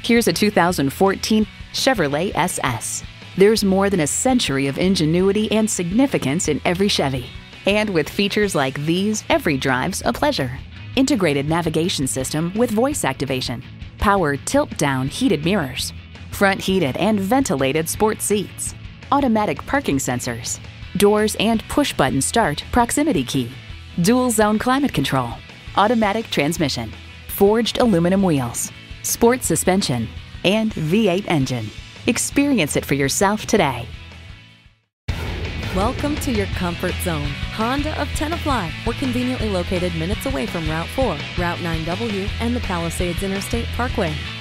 Here's a 2014 Chevrolet SS. There's more than a century of ingenuity and significance in every Chevy. And with features like these, every drive's a pleasure. Integrated navigation system with voice activation, power tilt-down heated mirrors, front heated and ventilated sport seats, automatic parking sensors, doors and push-button start proximity key, dual-zone climate control, automatic transmission, forged aluminum wheels, sport suspension, and V8 engine. Experience it for yourself today. Welcome to your comfort zone. Honda of Tenafly. We're conveniently located minutes away from Route 4, Route 9W, and the Palisades Interstate Parkway.